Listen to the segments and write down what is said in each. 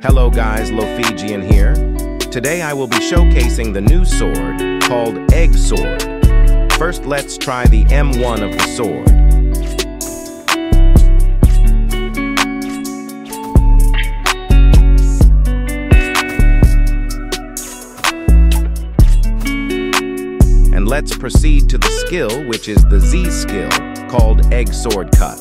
Hello guys, LofiJian here. Today I will be showcasing the new sword called Egg Sword. First let's try the M1 of the sword. And let's proceed to the skill, which is the Z skill, called Egg Sword Cut.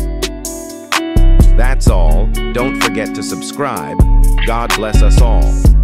That's all. Don't forget to subscribe. God bless us all.